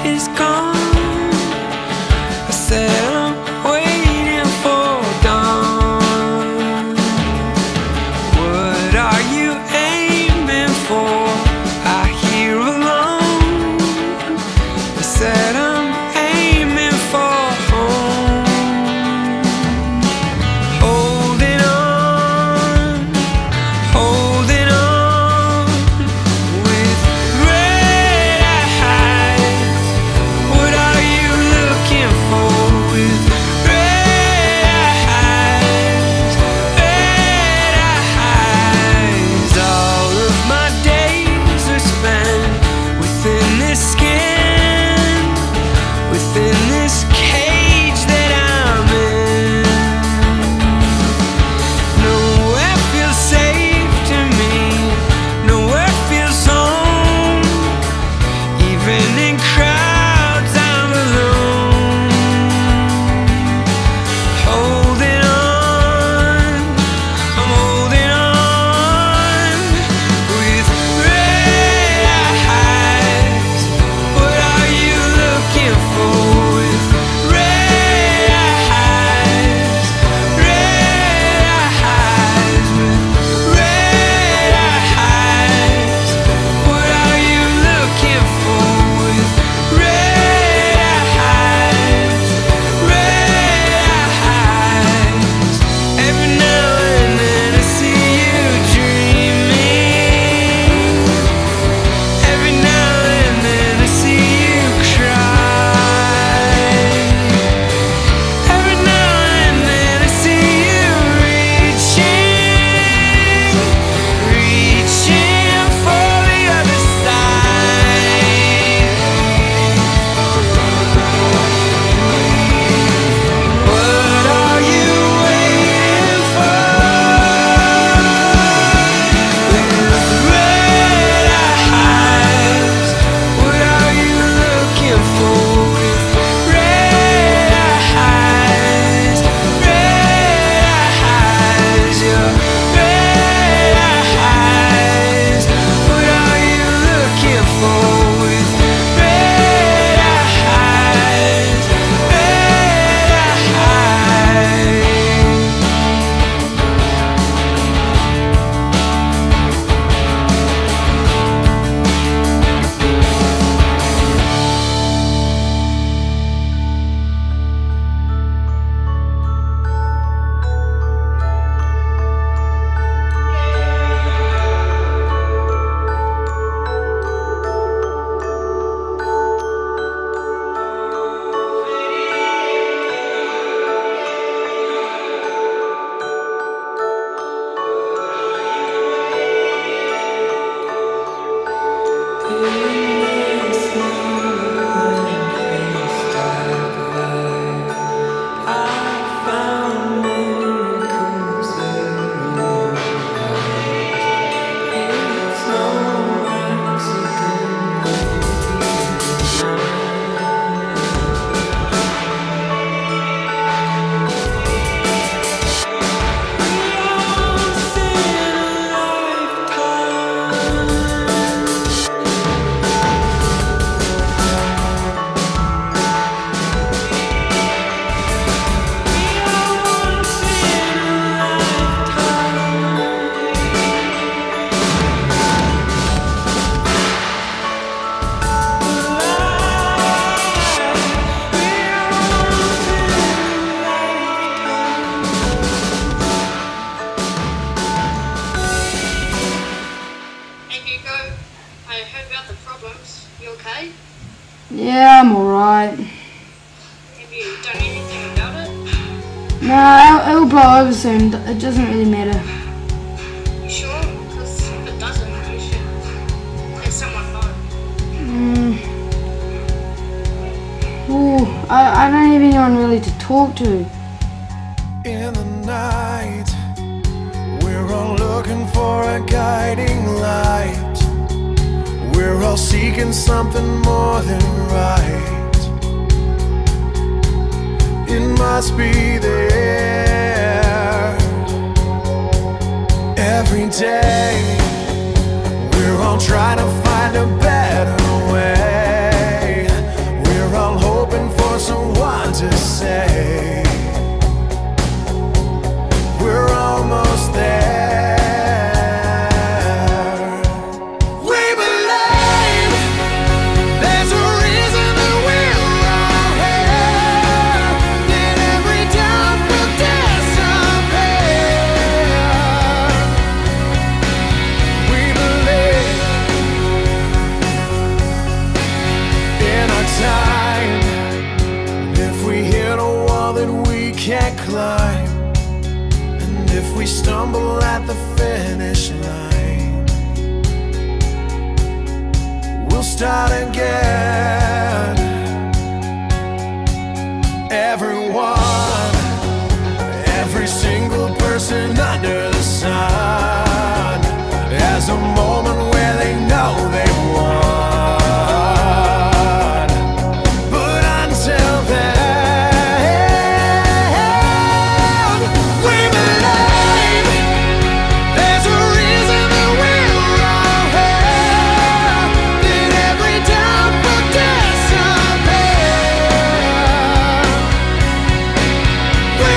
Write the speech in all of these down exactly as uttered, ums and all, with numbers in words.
is gone. I said I'm waiting for dawn. What are you aiming for? I hear alone. I said I'm aiming for home. Holding on, holding on with red eyes. What are you looking for with red eyes, red eyes? All of my days are spent within this skin, within this cage that I'm in. Nowhere feels safe to me, nowhere feels home. Even in crowds I'm alone. Holding on, I'm holding on with red eyes. What are you looking for with red eyes, red eyes, with red eyes? What are you looking for with red eyes, red eyes? Every now and then I see you dreaming. Every now and then I see you cry. Every now and then I see you reaching, reaching for the other side. What are you waiting for? With red eyes, what are you looking for? With red eyes, red eyes, your red eyes. What are you looking for? With red eyes, red eyes. I heard about the problems. You okay? Yeah, I'm alright. Have you done anything about it? Nah, it'll, it'll blow over soon. It doesn't really matter. You sure? Because if it doesn't, you should let someone know. Mm. Ooh, I, I don't have anyone really to talk to. In the night, we're all looking for a guiding light. We're all seeking something more than right. It must be there. Every day, we're all trying to find a better way. time. And if we hit a wall that we can't climb, and if we stumble at the finish line, we'll start again. Everyone, every single person under the sun has a moment where they know they won. But until then, we believe there's a reason that we're all here, that every doubt will disappear. We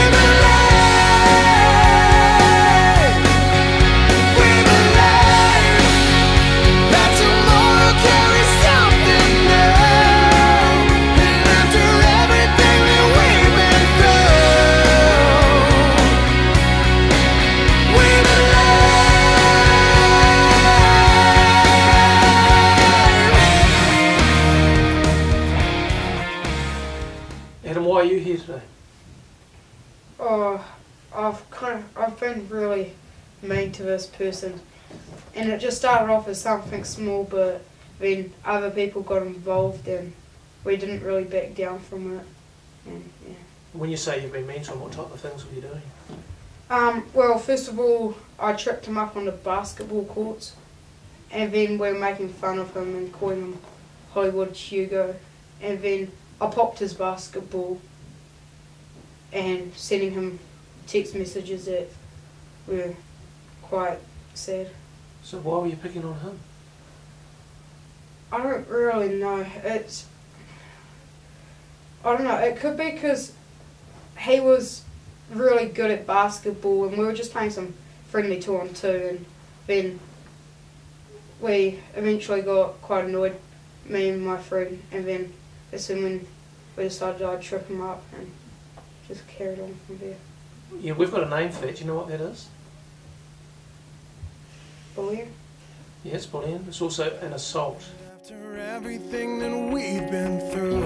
believe, we believe that tomorrow carries something new, and after everything that we've been through, we believe. Adam, why are you here today? Oh, I've kind of, I've been really mean to this person, and it just started off as something small, but then other people got involved and we didn't really back down from it. And yeah. When you say you've been mean to him, what type of things were you doing? Um, well, first of all, I tripped him up on the basketball courts, and then we were making fun of him and calling him Hollywood Hugo, and then I popped his basketball and sending him text messages that were quite sad. So why were you picking on him? I don't really know. It's, I don't know, it could be because he was really good at basketball and we were just playing some friendly two on two, and then we eventually got quite annoyed, me and my friend, and then that's when we decided I'd trip him up and just carried on from there. Yeah, we've got a name for it. Do you know what that is? Bullying? Yeah, it's bullying. It's also an assault. After everything that we've been through,